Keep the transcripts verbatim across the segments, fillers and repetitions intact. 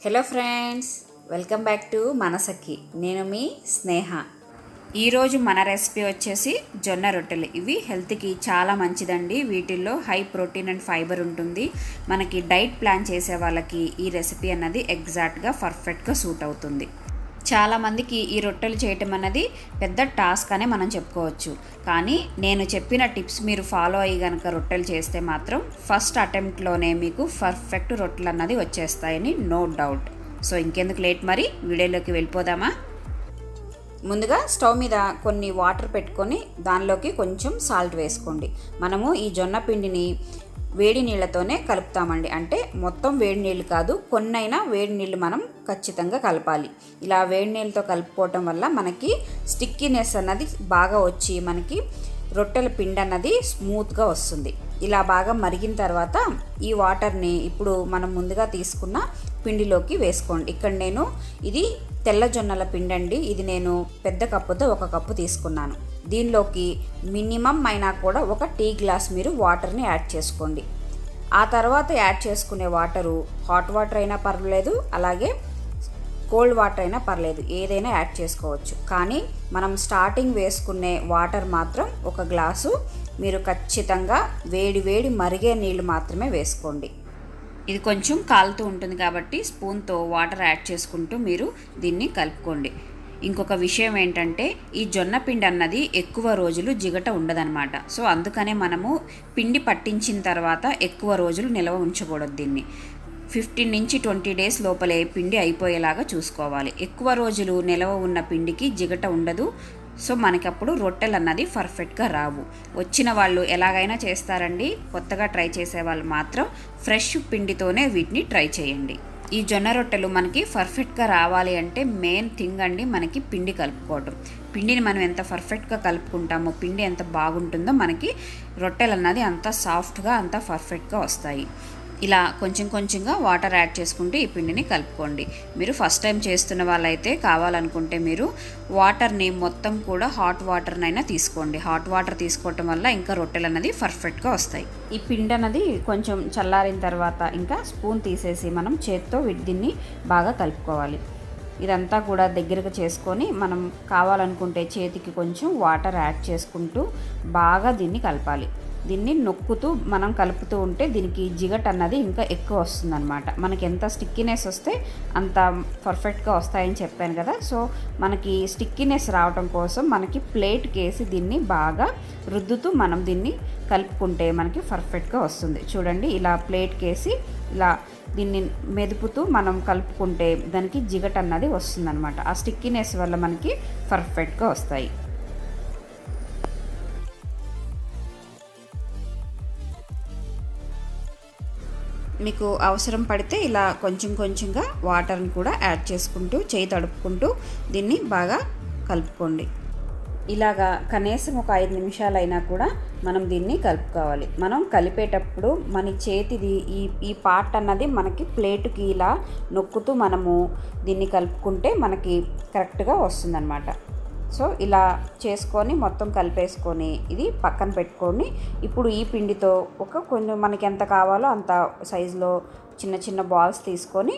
Hello friends, welcome back to మనసకి. నేను మీ స్నేహ. ఈరోజు మన రెసిపీ వచ్చేసి జొన్న రొట్టెలు. ఇవి హెల్త్కి చాలా మంచిదండి. వీటిల్లో హై ప్రోటీన్ అండ్ ఫైబర్ ఉంటుంది. మనకి డైట్ ప్లాన్ చేసే వాళ్ళకి ఈ రెసిపీ అన్నది ఎగ్జాక్ట్గా పర్ఫెక్ట్గా సూట్ అవుతుంది. చాలామందికి ఈ రొట్టెలు చేయటం అన్నది పెద్ద టాస్క్ అనే మనం చెప్పుకోవచ్చు. కానీ నేను చెప్పిన టిప్స్ మీరు ఫాలో అయ్యి కనుక రొట్టెలు చేస్తే మాత్రం ఫస్ట్ అటెంప్ట్లోనే మీకు పర్ఫెక్ట్ రొట్టెలు అన్నది వచ్చేస్తాయని నో డౌట్. సో ఇంకెందుకు లేట్, మరి వీడియోలోకి వెళ్ళిపోదామా? ముందుగా స్టవ్ మీద కొన్ని వాటర్ పెట్టుకొని దానిలోకి కొంచెం సాల్ట్ వేసుకోండి. మనము ఈ జొన్న పిండిని వేడి నీళ్ళతోనే కలుపుతామండి. అంటే మొత్తం వేడి నీళ్ళు కాదు, కొన్నైనా వేడి నీళ్ళు మనం ఖచ్చితంగా కలపాలి. ఇలా వేడి నీళ్ళతో కలుపుకోవటం వల్ల మనకి స్టిక్కీనెస్ అన్నది బాగా వచ్చి మనకి రొట్టెల పిండి అన్నది స్మూత్గా వస్తుంది. ఇలా బాగా మరిగిన తర్వాత ఈ వాటర్ని ఇప్పుడు మనం ముందుగా తీసుకున్న పిండిలోకి వేసుకోండి. ఇక్కడ నేను ఇది తెల్ల జొన్నల పిండి అండి. ఇది నేను పెద్ద కప్పుతో ఒక కప్పు తీసుకున్నాను. దీనిలోకి మినిమం అయినా కూడా ఒక టీ గ్లాస్ మీరు వాటర్ని యాడ్ చేసుకోండి. ఆ తర్వాత యాడ్ చేసుకునే వాటరు హాట్ వాటర్ అయినా పర్లేదు, అలాగే కోల్డ్ వాటర్ అయినా పర్లేదు, ఏదైనా యాడ్ చేసుకోవచ్చు. కానీ మనం స్టార్టింగ్ వేసుకునే వాటర్ మాత్రం ఒక గ్లాసు మీరు ఖచ్చితంగా వేడి వేడి మరిగే నీళ్ళు మాత్రమే వేసుకోండి. ఇది కొంచెం కాలుతూ ఉంటుంది కాబట్టి స్పూన్తో వాటర్ యాడ్ చేసుకుంటూ మీరు దీన్ని కలుపుకోండి. ఇంకొక విషయం ఏంటంటే, ఈ జొన్న పిండి అన్నది ఎక్కువ రోజులు జిగట ఉండదన్నమాట. సో అందుకనే మనము పిండి పట్టించిన తర్వాత ఎక్కువ రోజులు నిల్వ ఉంచకూడదు. దీన్ని ఫిఫ్టీన్ నుంచి ట్వంటీ డేస్ లోపలే పిండి అయిపోయేలాగా చూసుకోవాలి. ఎక్కువ రోజులు నిల్వ ఉన్న పిండికి జిగట ఉండదు. సో మనకప్పుడు రొట్టెలు అన్నది పర్ఫెక్ట్గా రావు. వచ్చిన వాళ్ళు ఎలాగైనా చేస్తారండి. కొత్తగా ట్రై చేసే వాళ్ళు మాత్రం ఫ్రెష్ పిండితోనే వీటిని ట్రై చేయండి. ఈ జొన్న రొట్టెలు మనకి పర్ఫెక్ట్గా రావాలి అంటే మెయిన్ థింగ్ అండి మనకి పిండి కలుపుకోవటం. పిండిని మనం ఎంత పర్ఫెక్ట్గా కలుపుకుంటామో, పిండి ఎంత బాగుంటుందో మనకి రొట్టెలు అన్నది అంత సాఫ్ట్గా అంత పర్ఫెక్ట్గా వస్తాయి. ఇలా కొంచెం కొంచెంగా వాటర్ యాడ్ చేసుకుంటూ ఈ పిండిని కలుపుకోండి. మీరు ఫస్ట్ టైం చేస్తున్న వాళ్ళైతే కావాలనుకుంటే మీరు వాటర్ని మొత్తం కూడా హాట్ వాటర్నైనా తీసుకోండి. హాట్ వాటర్ తీసుకోవటం వల్ల ఇంకా రొట్టెలు అన్నది పర్ఫెక్ట్గా వస్తాయి. ఈ పిండి అన్నది కొంచెం చల్లారిన తర్వాత ఇంకా స్పూన్ తీసేసి మనం చేత్తో దీన్ని బాగా కలుపుకోవాలి. ఇదంతా కూడా దగ్గరగా చేసుకొని మనం కావాలనుకుంటే చేతికి కొంచెం వాటర్ యాడ్ చేసుకుంటూ బాగా దీన్ని కలపాలి. దీన్ని నొక్కుతూ మనం కలుపుతూ ఉంటే దీనికి జిగట్ అన్నది ఇంకా ఎక్కువ వస్తుందన్నమాట. మనకి ఎంత స్టిక్కీనెస్ వస్తే అంత పర్ఫెక్ట్గా వస్తాయని చెప్పాను కదా. సో మనకి స్టిక్కీనెస్ రావడం కోసం మనకి ప్లేట్కి వేసి దీన్ని బాగా రుద్దుతూ మనం దీన్ని కలుపుకుంటే మనకి పర్ఫెక్ట్గా వస్తుంది. చూడండి, ఇలా ప్లేట్కి వేసి ఇలా దీన్ని మెదుపుతూ మనం కలుపుకుంటే దానికి జిగట్ అన్నది వస్తుందన్నమాట. ఆ స్టిక్కీనెస్ వల్ల మనకి పర్ఫెక్ట్గా వస్తాయి. మీకు అవసరం పడితే ఇలా కొంచెం కొంచెంగా వాటర్ని కూడా యాడ్ చేసుకుంటూ చేయి తడుపుకుంటూ దీన్ని బాగా కలుపుకోండి. ఇలాగా కనీసం ఒక ఐదు నిమిషాలైనా కూడా మనం దీన్ని కలుపుకోవాలి. మనం కలిపేటప్పుడు మన చేతిది ఈ ఈ పార్ట్ అన్నది మనకి ప్లేటుకి ఇలా నొక్కుతూ మనము దీన్ని కలుపుకుంటే మనకి కరెక్ట్గా వస్తుందన్నమాట. సో ఇలా చేసుకొని మొత్తం కలిపేసుకొని ఇది పక్కన పెట్టుకొని ఇప్పుడు ఈ పిండితో ఒక కొంచెం మనకి ఎంత కావాలో అంత సైజులో చిన్న చిన్న బాల్స్ తీసుకొని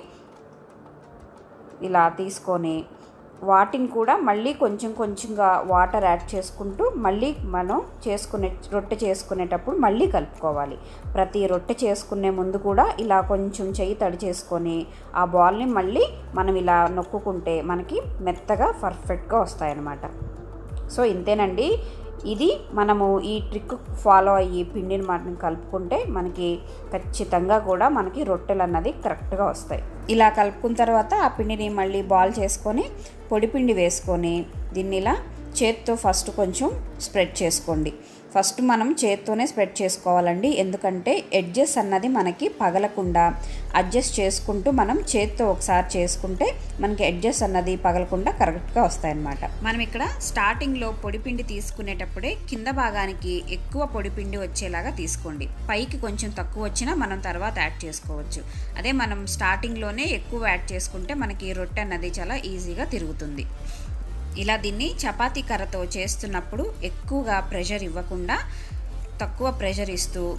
ఇలా తీసుకొని వాటిని కూడా మళ్ళీ కొంచెం కొంచెంగా వాటర్ యాడ్ చేసుకుంటూ మళ్ళీ మనం చేసుకునే రొట్టె చేసుకునేటప్పుడు మళ్ళీ కలుపుకోవాలి. ప్రతి రొట్టె చేసుకునే ముందు కూడా ఇలా కొంచెం చెయ్యి తడి చేసుకొని ఆ బాల్ని మళ్ళీ మనం ఇలా నొక్కుకుంటే మనకి మెత్తగా పర్ఫెక్ట్గా వస్తాయన్నమాట. సో ఇంతేనండి. ఇది మనము ఈ ట్రిక్ ఫాలో అయ్యి పిండిని మనం కలుపుకుంటే మనకి ఖచ్చితంగా కూడా మనకి రొట్టెలు అన్నది కరెక్ట్గా వస్తాయి. ఇలా కలుపుకున్న తర్వాత ఆ పిండిని మళ్ళీ బాల్ చేసుకొని పొడి పిండి వేసుకొని దీన్ని ఇలా చేత్తో ఫస్ట్ కొంచెం స్ప్రెడ్ చేసుకోండి. ఫస్ట్ మనం చేత్తోనే స్ప్రెడ్ చేసుకోవాలండి. ఎందుకంటే ఎడ్జెస్ అన్నది మనకి పగలకుండా అడ్జస్ట్ చేసుకుంటూ మనం చేత్తో ఒకసారి చేసుకుంటే మనకి ఎడ్జెస్ అన్నది పగలకుండా కరెక్ట్గా వస్తాయన్నమాట. మనం ఇక్కడ స్టార్టింగ్లో పొడిపిండి తీసుకునేటప్పుడే కింద భాగానికి ఎక్కువ పొడిపిండి వచ్చేలాగా తీసుకోండి. పైకి కొంచెం తక్కువ వచ్చినా మనం తర్వాత యాడ్ చేసుకోవచ్చు. అదే మనం స్టార్టింగ్లోనే ఎక్కువ యాడ్ చేసుకుంటే మనకి రొట్టె అన్నది చాలా ఈజీగా తిరుగుతుంది. ఇలా దీన్ని చపాతీ కర్రతో చేస్తున్నప్పుడు ఎక్కువగా ప్రెషర్ ఇవ్వకుండా తక్కువ ప్రెషర్ ఇస్తూ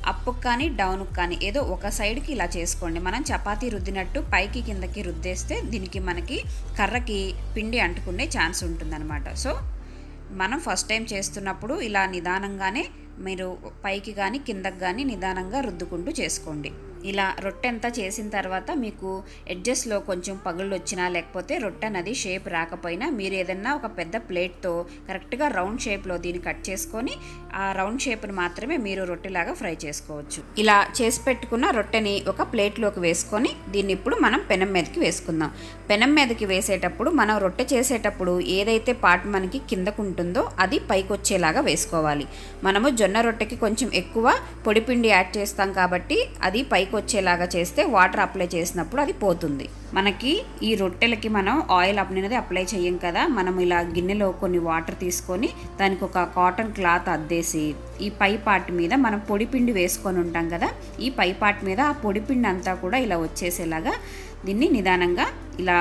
అప్పుకు కానీ డౌన్కి కానీ ఏదో ఒక సైడ్కి ఇలా చేసుకోండి. మనం చపాతీ రుద్దినట్టు పైకి కిందకి రుద్దేస్తే దీనికి మనకి కర్రకి పిండి అంటుకునే ఛాన్స్ ఉంటుందన్నమాట. సో మనం ఫస్ట్ టైం చేస్తున్నప్పుడు ఇలా నిదానంగానే మీరు పైకి కానీ కిందకి కానీ నిదానంగా రుద్దుకుంటూ చేసుకోండి. ఇలా రొట్టె అంతా చేసిన తర్వాత మీకు ఎడ్జస్ట్లో కొంచెం పగుళ్ళు వచ్చినా లేకపోతే రొట్టె అనేది షేప్ రాకపోయినా మీరు ఏదన్నా ఒక పెద్ద ప్లేట్తో కరెక్ట్గా రౌండ్ షేప్లో దీన్ని కట్ చేసుకొని ఆ రౌండ్ షేప్ని మాత్రమే మీరు రొట్టెలాగా ఫ్రై చేసుకోవచ్చు. ఇలా చేసి పెట్టుకున్న రొట్టెని ఒక ప్లేట్లోకి వేసుకొని దీన్ని ఇప్పుడు మనం పెనం మీదకి వేసుకుందాం. పెనం మీదకి వేసేటప్పుడు మనం రొట్టె చేసేటప్పుడు ఏదైతే పార్ట్ మనకి కిందకు ఉంటుందో అది పైకి వచ్చేలాగా వేసుకోవాలి. మనము జొన్న రొట్టెకి కొంచెం ఎక్కువ పొడిపిండి యాడ్ చేస్తాం కాబట్టి అది పైకి వచ్చేలాగా చేస్తే వాటర్ అప్లై చేసినప్పుడు అది పోతుంది. మనకి ఈ రొట్టెలకి మనం ఆయిల్ అనేది అప్లై చేయం కదా, మనం ఇలా గిన్నెలో కొన్ని వాటర్ తీసుకొని దానికి ఒక కాటన్ క్లాత్ అద్దేసి ఈ పై పార్ట్ మీద మనం పొడిపిండి వేసుకొని ఉంటాం కదా, ఈ పై పార్ట్ మీద ఆ పొడిపిండి అంతా కూడా ఇలా వచ్చేసేలాగా దీన్ని నిదానంగా ఇలా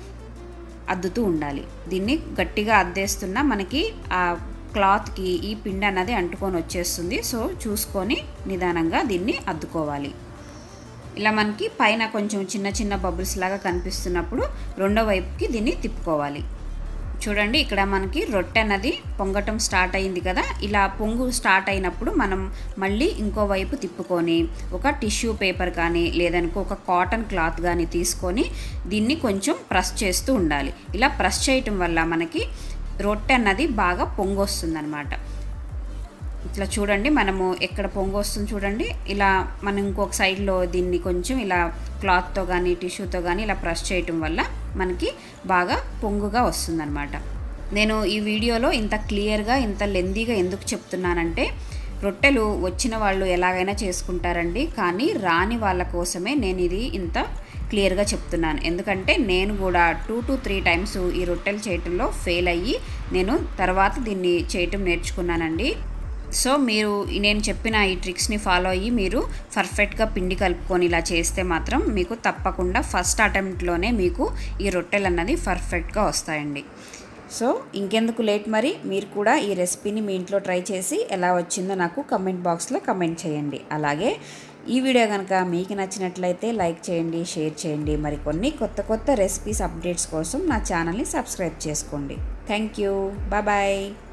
అద్దుతూ ఉండాలి. దీన్ని గట్టిగా అద్దేస్తున్నా మనకి ఆ క్లాత్కి ఈ పిండి అన్నది అంటుకొని వచ్చేస్తుంది. సో చూసుకొని నిదానంగా దీన్ని అద్దుకోవాలి. ఇలా మనకి పైన కొంచెం చిన్న చిన్న బబుల్స్ లాగా కనిపిస్తున్నప్పుడు రెండో వైపుకి దీన్ని తిప్పుకోవాలి. చూడండి ఇక్కడ మనకి రొట్టె అన్నది పొంగటం స్టార్ట్ అయింది కదా, ఇలా పొంగు స్టార్ట్ అయినప్పుడు మనం మళ్ళీ ఇంకో వైపు తిప్పుకొని ఒక టిష్యూ పేపర్ కానీ లేదనుకో ఒక కాటన్ క్లాత్ కానీ తీసుకొని దీన్ని కొంచెం ప్రెస్ చేస్తూ ఉండాలి. ఇలా ప్రెస్ చేయటం వల్ల మనకి రొట్టె అన్నది బాగా పొంగు వస్తుంది అనమాట. ఇట్లా చూడండి మనము ఎక్కడ పొంగు వస్తుంది చూడండి, ఇలా మనం ఇంకొక సైడ్లో దీన్ని కొంచెం ఇలా క్లాత్తో కానీ టిష్యూతో కానీ ఇలా ప్రెస్ చేయటం వల్ల మనకి బాగా పొంగుగా వస్తుందన్నమాట. నేను ఈ వీడియోలో ఇంత క్లియర్గా ఇంత లెందీగా ఎందుకు చెప్తున్నానంటే రొట్టెలు వచ్చిన వాళ్ళు ఎలాగైనా చేసుకుంటారండి, కానీ రాని వాళ్ళ కోసమే నేను ఇది ఇంత క్లియర్గా చెప్తున్నాను. ఎందుకంటే నేను కూడా టూ టు త్రీ టైమ్స్ ఈ రొట్టెలు చేయటంలో ఫెయిల్ అయ్యి నేను తర్వాత దీన్ని చేయటం నేర్చుకున్నానండి. సో మీరు నేను చెప్పిన ఈ ట్రిక్స్ని ఫాలో అయ్యి మీరు పర్ఫెక్ట్గా పిండి కలుపుకొని ఇలా చేస్తే మాత్రం మీకు తప్పకుండా ఫస్ట్ అటెంప్ట్లోనే మీకు ఈ రొట్టెలు అన్నది పర్ఫెక్ట్గా వస్తాయండి. సో ఇంకెందుకు లేట్, మరి మీరు కూడా ఈ రెసిపీని మీ ఇంట్లో ట్రై చేసి ఎలా వచ్చిందో నాకు కమెంట్ బాక్స్లో కమెంట్ చేయండి. అలాగే ఈ వీడియో కనుక మీకు నచ్చినట్లయితే లైక్ చేయండి, షేర్ చేయండి. మరికొన్ని కొత్త కొత్త రెసిపీస్ అప్డేట్స్ కోసం నా ఛానల్ని సబ్స్క్రైబ్ చేసుకోండి. Thank you, bye bye.